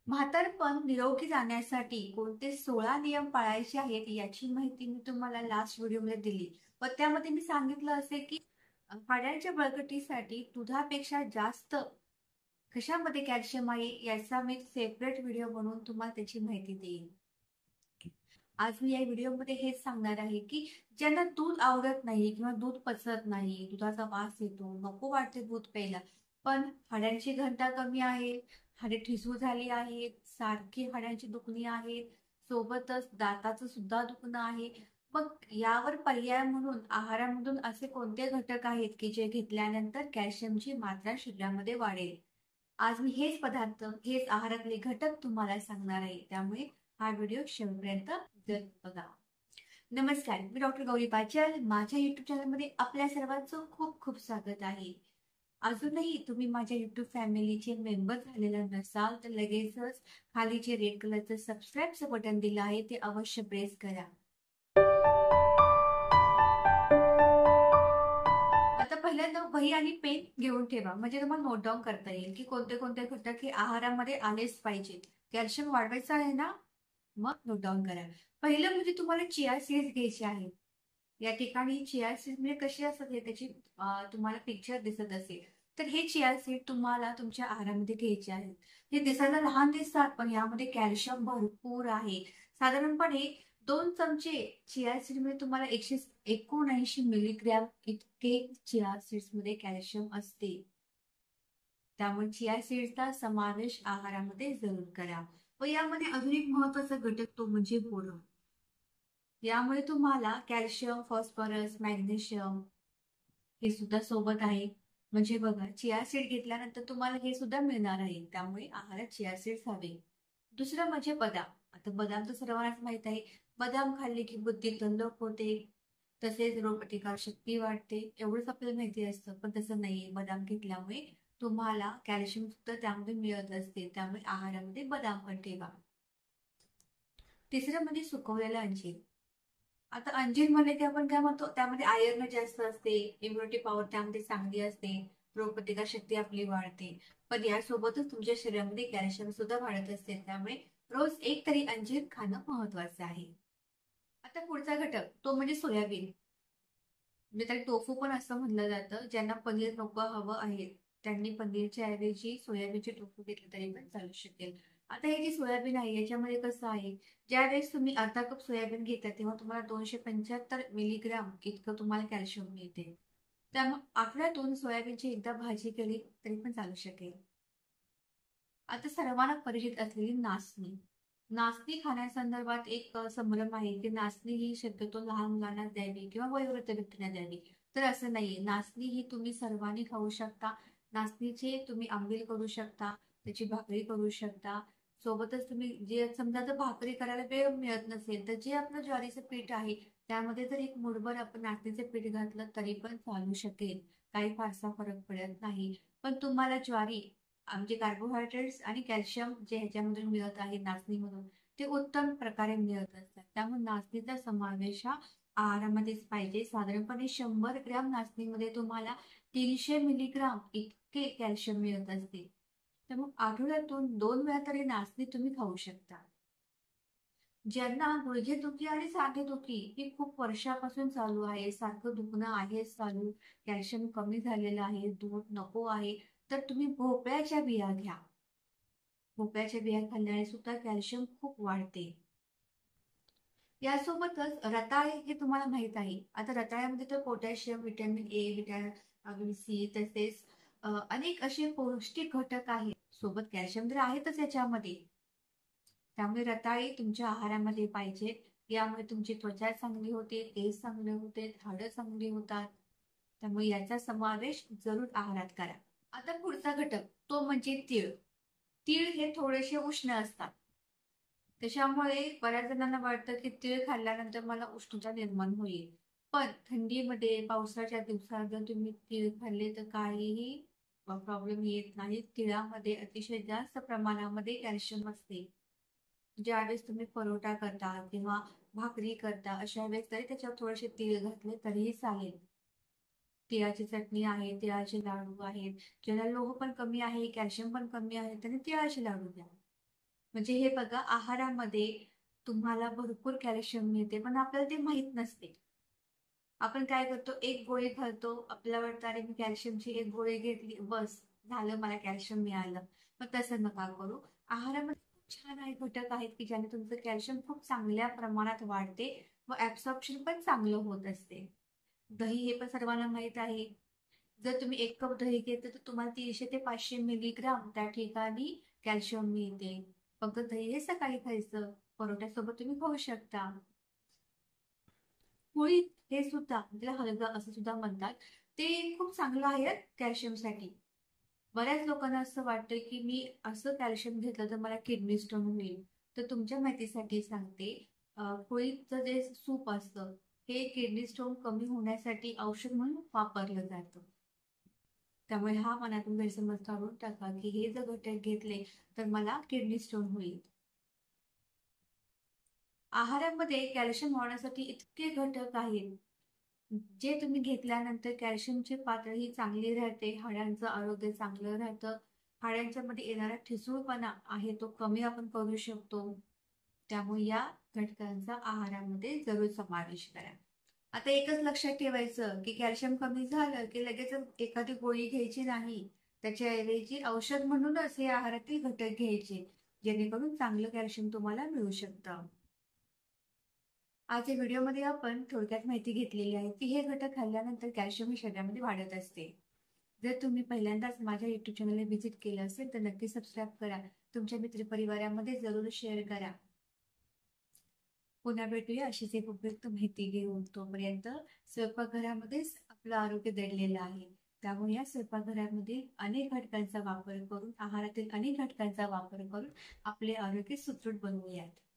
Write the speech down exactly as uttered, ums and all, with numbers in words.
म्हातारपण निरोगी जाण्यासाठी कोणते सोळा नियम पाळायचे आहेत याची माहिती मी तुम्हाला लास्ट व्हिडिओमध्ये दिली. व त्यामध्ये मी सांगितलं असे की अ, हाडांच्या बळकटीसाठी दुधापेक्षा जास्त कशामध्ये कॅल्शियम आहे याचा मी सेपरेट व्हिडिओ बनवून तुम्हाला त्याची माहिती देईन. आज मी या व्हिडिओमध्ये हेच सांगणार आहे की ज्यांना दूध आवडत नाही किंवा दूध पचत नाही, दुधाचा वास येतो, नको वाटते दूध प्यायला, पण हाडांची घनता कमी आहे, हाडे ठिसूळ झाली आहेत, सारखी हाडांची दुखणी आहेत, सोबतच दाताचं सुद्धा दुखणं आहे. मग यावर पर्याय म्हणून आहारामधून असे कोणते घटक आहेत की जे घेतल्यानंतर कॅल्शियमची मात्रा शरीरामध्ये वाढेल. आज मी हेच पदार्थ, हेच आहारातले घटक तुम्हाला सांगणार आहे. त्यामुळे हा व्हिडिओ शेवटपर्यंत जरूर बघा. नमस्कार, मी डॉक्टर गौरी पाचल. माझ्या युट्यूब चॅनलमध्ये आपल्या सर्वांचं खूप खूप स्वागत आहे. अजूनही तुम्ही माझ्या युट्यूब फॅमिलीचे मेंबर झालेला नसाल तर लगेचच खाली जे रेड कलरचं सबस्क्राईबचं बटन दिलं आहे ते अवश्य प्रेस करा. आता पहिल्यांदा वही आणि पेन घेऊन ठेवा, म्हणजे तुम्हाला नोट डाऊन करता येईल की कोणते कोणते घटक हे आहारामध्ये आलेच पाहिजे. कॅल्शियम वाढवायचं आहे ना, मग नोट डाऊन करा. पहिलं म्हणजे तुम्हाला चिया सीड्स घ्यायचे आहेत. या ठिकाणी चिया सीड्स म्हणजे कसे असतात हे त्याची अं, तुम्हाला पिक्चर दिसत असेल तर हे चिया सीड तुम्हाला तुमच्या आहारामध्ये घ्यायचे आहेत. हे दिसायला लहान दिसतात पण यामध्ये कॅल्शियम भरपूर आहे. साधारणपणे दोन चमचे चिया सीड मध्ये तुम्हाला एकशे एकोणऐंशी मिलीग्रॅम इतके चिया सीड्स मध्ये कॅल्शियम असते. त्यामुळे चिया सीड्सचा समावेश आहारामध्ये जरूर करा. व यामध्ये अजून एक महत्वाचा घटक तो म्हणजे बोरॉन. यामुळे तुम्हाला कॅल्शियम, फॉस्फरस, मॅग्नेशियम हे सुद्धा सोबत आहे. म्हणजे बघा, चिया सीड घेतल्यानंतर तुम्हाला हे सुद्धा मिळणार आहे. त्यामुळे आहारात चिया सीड्स हवे. दुसरं म्हणजे बदाम. आता बदाम तर सर्वांनाच माहित आहे. बदाम खाल्ले की बुद्धी तल्लख होते, तसेच रोगप्रतिकार शक्ती वाढते. एवढंच आपल्याला माहिती असतं, पण तसं नाहीये. बदाम घेतल्यामुळे तुम्हाला कॅल्शियम सुद्धा त्यामध्ये मिळत असते. त्यामुळे आहारामध्ये बदाम पण ठेवा. तिसरं म्हणजे सुकवलेला अंजीर. आता अंजीर मध्ये की आपण काय म्हणतो, त्यामध्ये आयर्न जास्त असते, इम्युनिटी पॉवर त्यामध्ये चांगली असते, रोगप्रतिकार शक्ती आपली वाढते. पण यासोबतच तुमच्या शरीरामध्ये कॅल्शियम सुद्धा वाढत असते. त्यामुळे रोज एक तरी अंजीर खाणं महत्वाचं आहे. आता पुढचा घटक तो म्हणजे सोयाबीन. म्हणजे त्याला टोफू पण असं म्हणलं जातं. ज्यांना पनीर नको हवं आहे त्यांनी पनीरच्या ऐवजी सोयाबीनचे टोफू घेतले तरी पण चालू शकेल. आता हे जे सोयाबीन आहे याच्यामध्ये कसं आहे, ज्यावेळेस तुम्ही अर्धा कप सोयाबीन घेता तेव्हा तुम्हाला दोनशे पंच्याहत्तर मिलीग्राम इतकं तुम्हाला कॅल्शियम मिळते. त्यामुळे आठवड्यातून सोयाबीनची एकदा भाजी केली तरी पण चालू शकेल. आता सर्वांना परिचित असलेली नाचणी. नाचणी खाण्यासंदर्भात एक अ, संभ्रम आहे की नाचणी ही शक्यतो लहान मुलांना द्यावी किंवा वयोवृद्ध व्यक्तींना द्यावी. तर असं नाहीये. नाचणी ही तुम्ही सर्वांनी खाऊ शकता. नाचणीचे तुम्ही आंबील करू शकता, त्याची भाकरी करू शकता. सोबतच तुम्ही जे समजा जर भाकरी करायला वेळ मिळत नसेल तर जे आपलं ज्वारीचं पीठ आहे त्यामध्ये जर एक मुठभर आपण नाचणीचं पीठ घातलं तरी पण चालू शकेल. काही फारसा फरक पडत नाही. पण तुम्हाला ज्वारी आमचे कार्बोहायड्रेट्स आणि कॅल्शियम जे ह्याच्यामधून मिळत आहे नाचणीमधून ते उत्तम प्रकारे मिळत असतात. त्यामुळे नाचणीचा समावेश हा आहारामध्येच पाहिजे. साधारणपणे शंभर ग्रॅम नाचणीमध्ये तुम्हाला तीनशे मिलीग्राम इतके कॅल्शियम मिळत असते. त्यामुळे आठवड्यातून दोन वेळा तरी नाचणी तुम्ही खाऊ शकता. ज्यांना गुडघेदुखी आणि सांधेदुखी ही खूप वर्षापासून चालू आहे, सारखं दुखणं आहे चालू, कॅल्शियम कमी झालेलं आहे, दूध नको आहे, तर तुम्ही भोपळ्याच्या बिया घ्या. भोपळ्याच्या बिया खाल्ल्याने सुद्धा कॅल्शियम खूप वाढते. यासोबतच रताळे हे तुम्हाला माहित आहे. आता रताळ्यामध्ये तर potassium, vitamin A, vitamin C तसेच अ, अनेक असे पौष्टिक घटक आहेत. सोबत कॅल्शियम तर आहेतच याच्यामध्ये. त्यामुळे रताळे तुमच्या आहारामध्ये पाहिजे. यामुळे तुमची त्वचा चांगली होते, केस चांगले होते, हाडं चांगली होतात. त्यामुळे याचा समावेश जरूर आहारात करा. आता पुढचा घटक तो म्हणजे तीळ. तीळ हे थोडेसे उष्ण असतात. त्याच्यामुळे बऱ्याच जणांना वाटतं की तीळ खाल्ल्यानंतर मला उष्णता निर्माण होईल. पण थंडीमध्ये, पावसाच्या दिवसात जर तुम्ही तीळ खाल्ले तर काहीही प्रॉब्लेम येत नाही. तिळामध्ये अतिशय जास्त प्रमाणामध्ये कॅल्शियम असते. ज्यावेळेस तुम्ही परोठा करता किंवा भाकरी करता अशा वेळेस जरी त्याच्यावर थोडेसे तीळ घातले तरीही चालेल. तिळाची चटणी आहे, तिळाचे लाडू आहेत. ज्याला लोह पण कमी आहे, कॅल्शियम पण कमी आहे, त्यांनी तिळाचे लाडू द्या. म्हणजे हे बघा, आहारामध्ये तुम्हाला भरपूर कॅल्शियम मिळते, पण आपल्याला ते माहित नसते. आपण काय करतो, एक गोळी खातो, आपल्याला वाटतं अरे मी कॅल्शियमची एक गोळी घेतली, बस झालं, मला कॅल्शियम मिळालं. पण तसं नका करू. आहारामध्ये खूप छान आहे घटक आहेत की ज्याने तुमचं कॅल्शियम खूप चांगल्या प्रमाणात वाढते व ऍब्सॉर्प्शन पण चांगलं होत असते. दही हे पण सर्वांना माहित आहे. जर तुम्ही एक कप दही घेतलं तर तुम्हाला तीनशे ते पाचशे मिलीग्राम त्या ठिकाणी कॅल्शियम मिळते. फक्त दही हे सकाळी खायचं, परोठ्यासोबत तुम्ही खाऊ शकता. पोळी हे सुद्धा, त्याला हलगा असं सुद्धा म्हणतात, ते खूप चांगलं आहे कॅल्शियमसाठी. बऱ्याच लोकांना असं वाटतं की मी असं कॅल्शियम घेतलं तर मला किडनी स्टोन होईल. तर तुमच्या माहितीसाठी सांगते, अं, पोळीचं जे सूप असतं हे किडनी स्टोन कमी होण्यासाठी औषध म्हणून वापरलं जातं. त्यामुळे हा मनातून गैरसमज काढून टाका की हे जर घटक घेतले तर मला किडनी स्टोन होईल. आहारामध्ये कॅल्शियम वाढवण्यासाठी इतके घटक आहेत, जे तुम्ही घेतल्यानंतर कॅल्शियमची पातळी चांगली राहते, हाडांचं आरोग्य चांगलं राहतं, हाडांच्या मध्ये येणारा ठिसूळपणा आहे तो कमी आपण करू शकतो. त्यामुळे या घटकांचा आहारामध्ये जरूर समावेश करा. आता एकच लक्षात ठेवायचं की कॅल्शियम कमी झालं की लगेच एखादी गोळी घ्यायची नाही. त्याच्याऐवजी औषध म्हणूनच हे आहारातील घटक घ्यायचे, जेणेकरून चांगलं कॅल्शियम तुम्हाला मिळू शकतं. आज या व्हिडिओमध्ये आपण थोडक्यात माहिती घेतलेली आहे की हे घटक खाल्ल्यानंतर कॅल्शियम हे शरीरामध्ये वाढत असते. जर तुम्ही पहिल्यांदाच माझ्या युट्यूब चॅनलला व्हिजिट केलं असेल तर नक्की सबस्क्राईब करा. तुमच्या मित्रपरिवारामध्ये जरूर शेअर करा. पुन्हा भेटूया अशीच एक उपयुक्त माहिती घेऊन. तोपर्यंत स्वयंपाकघरामध्येच आपलं आरोग्य दडलेलं आहे. त्यामुळे या स्वयंपाकघरामध्ये अनेक घटकांचा वापर करून, आहारातील अनेक घटकांचा वापर करून आपले आरोग्य सुदृढ बनवूयात.